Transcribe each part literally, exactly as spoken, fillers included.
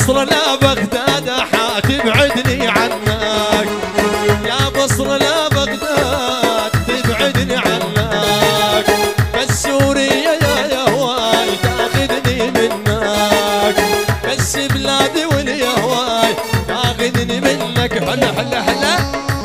بصرة لا بغداد حتبعدني عنك، يا بصرة لا بغداد تبعدني عنك، بس سوريا يا يهواي تاخذني منك، بس بلادي واليهواي تاخذني منك. هلا هلا هلا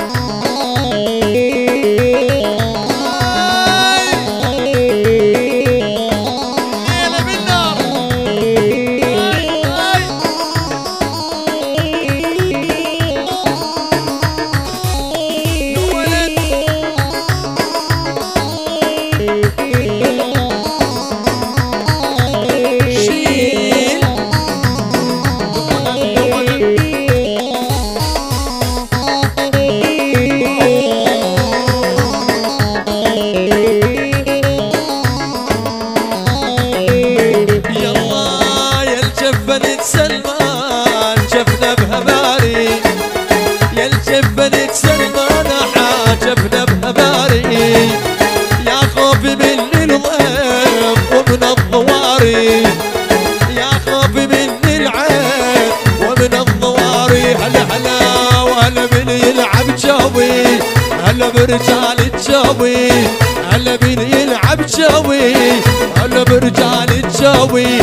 سلمان شفنا بهباري، يا الجبنة سلمان حاجبنا بهباري، يا خوفي من الضيف ومن الضواري، يا خوفي من العين ومن الضواري. هلا هلا وهلا من يلعب جوي، هلا برجال الجوي، هلا من يلعب جوي، هلا برجال الجوي.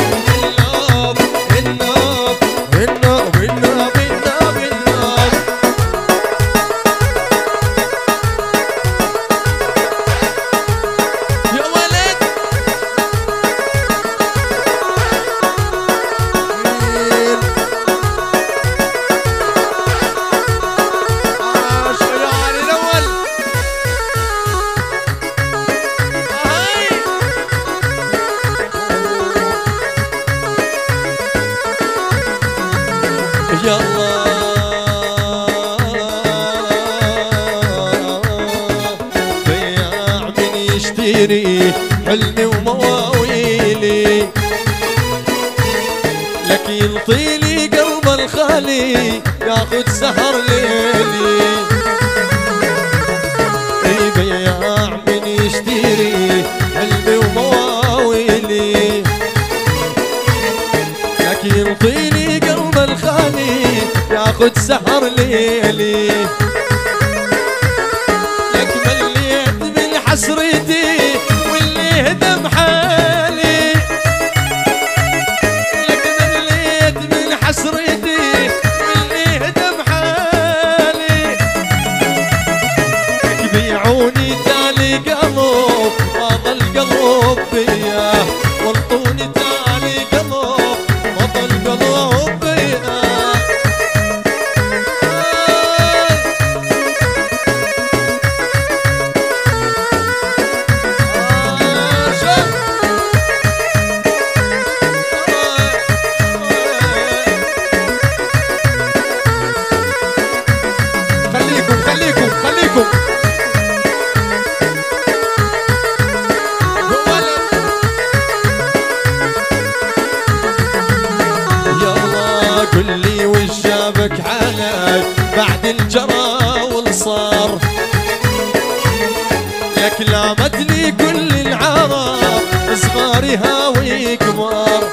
يا الله بياع من يشتري حلمي ومواويلي، لك يلطيلي قلب الخالي ياخذ سهر ليلي. اي بياع من يشتري حلمي ومواويلي، لك يلطيلي قلب الخالي ياخذ سهر ليلي. لك مليت من حسرتي واللي هدم حالي، لك مليت من حسرتي واللي هدم حالي. لك بيعوني تالي قلب ما ظل قلب بياه، وانطوني تالي قلب ما ظل قلب بياه. خليكم خليكم خليكم يا الله قل لي وش جابك علي بعد الجرى والصار، لك لامتني كل العرب صغاري هاوي كبار.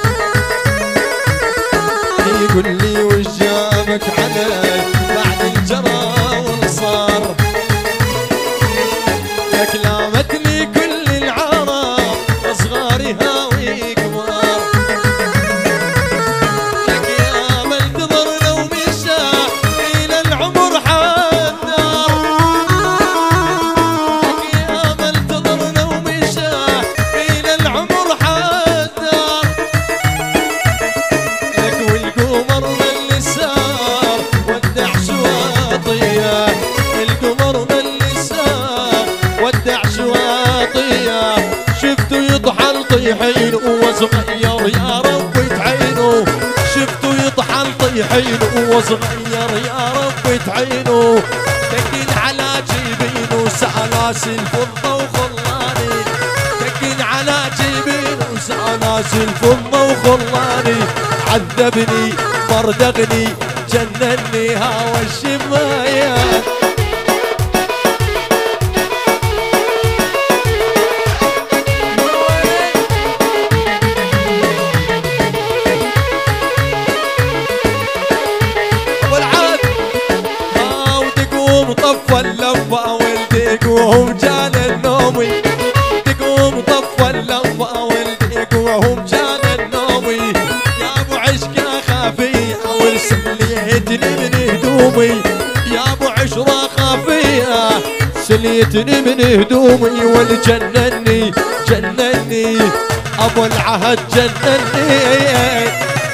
قل لي وش جابك علي بعد الجرى والصار، لك لامتني كل العرب صغاري هاوي كبار. لك يا من تضر لو مشى إلى العمر حدار، لك يا من تضر لو مشى إلى العمر حدار. لك والقمر من السار ودع شواطيه، القمر من السار ودع شواطيه. شفته يطحن طيحين وهو صغير يا رب تعينه، شفته يطحن طيحين وهو صغير يا رب تعينه. تكين على جيبينه سلاسل فضة وخلاني، تكين على جيبينه سلاسل فضة وخلاني. عذبني فردغني جنني هوى الشمايات. همومي يا ابو عشرة خافية سليتني من هدومي والجنني جنني ابو العهد جنني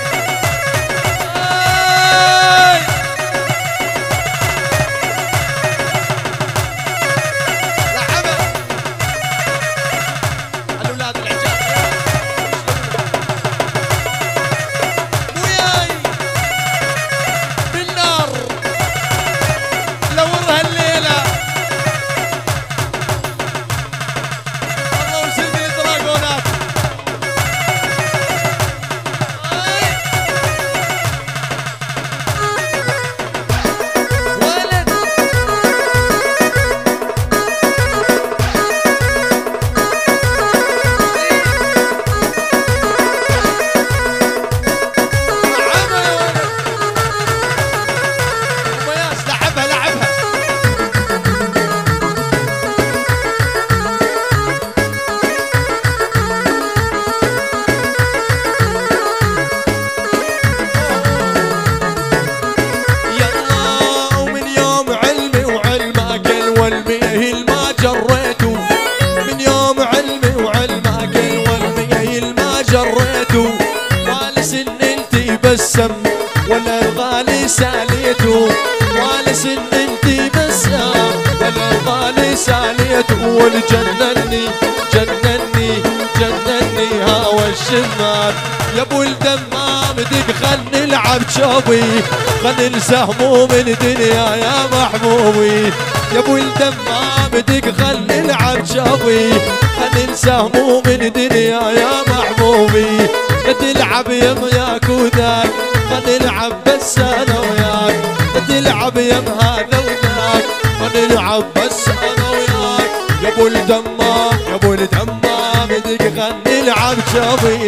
بسم ولا الغالي ساليته ولا سن انتي بسم ولا الغالي ساليته والجنني جنني جنني هوا الشمال يا ابو الدمام دق خل نلعب شوبي خل ننسى هموم الدنيا يا محبوبي يا ابو الدمام دق خل نلعب شوبي خل ننسى هموم الدنيا يا محبوبي تلعب يم ياك وذاك خنلعب بس انا وياك تلعب يم هذا وذاك خنلعب بس انا وياك يا ابو الدمام يا ابو الدمام بدك خنلعب شوي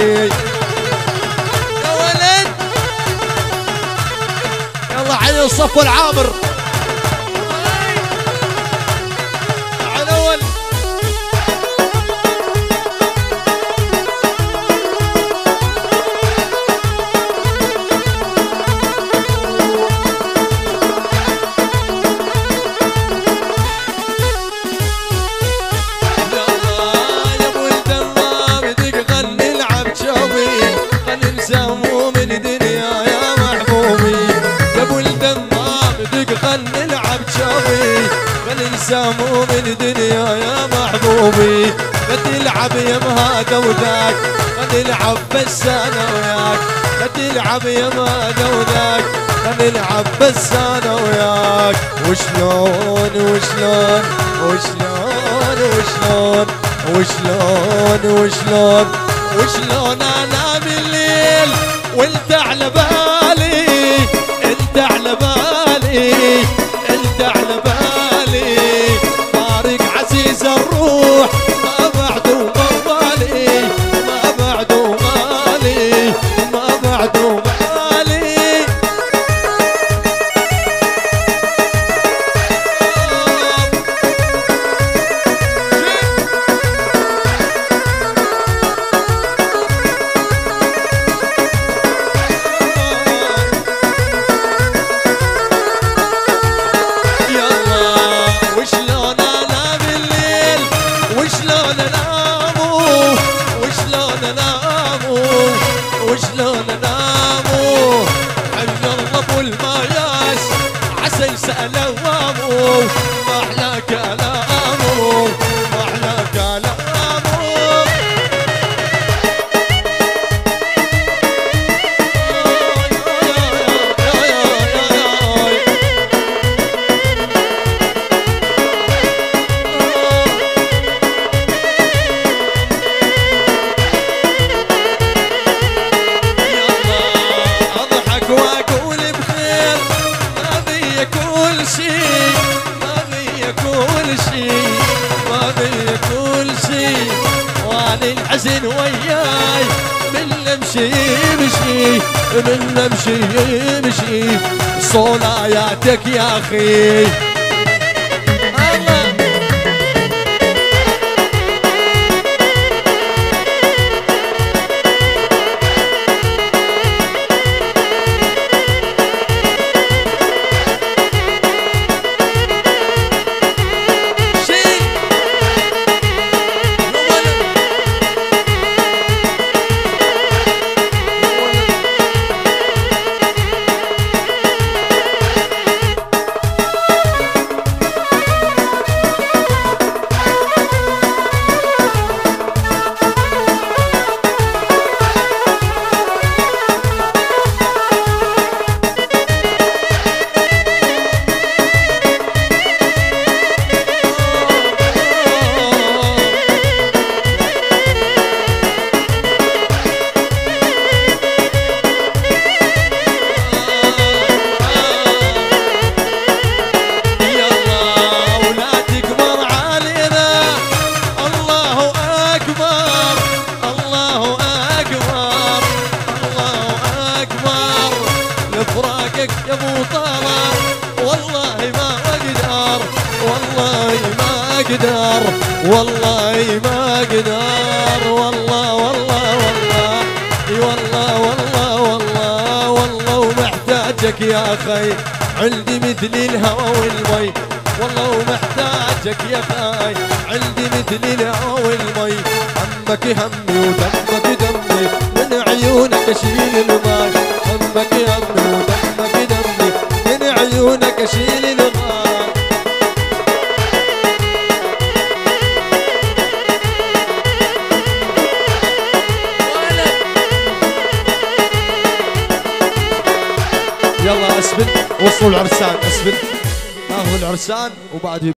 يا ولد يلا عين الصف والعامر هموم الدنيا يا محبوبي بتلعب يم هذا وذاك بتلعب بس انا وياك بتلعب يم هذا وذاك بنلعب بس انا وياك وشلون وشلون وشلون وشلون وشلون وشلون وشلون انا بالليل وانت على بالي انت على بالي انت على بالي طارق عزيز الروح ما بعده مالي ما بعده مالي ما بعده مالي وشلون انامو حي الله ابو المياس عسل سأله وامو ما احلى كلامو ما احلى كلامو الحزن وياي من نمشي مشي من نمشي مشي صلاياتك يا اخي اقدر والله ما اقدر والله والله والله اي والله والله والله والله ومحتاجك يا خي عندي مثل الهوى والمي والله ومحتاجك يا خي عندي مثل الهوى والمي همك همي ودمك دمي من عيونك اشيل الماي همك همي ودمك دمي من عيونك اشيل الماي يلا اسفل وصلوا العرسان اسفل ناخذ العرسان وبعد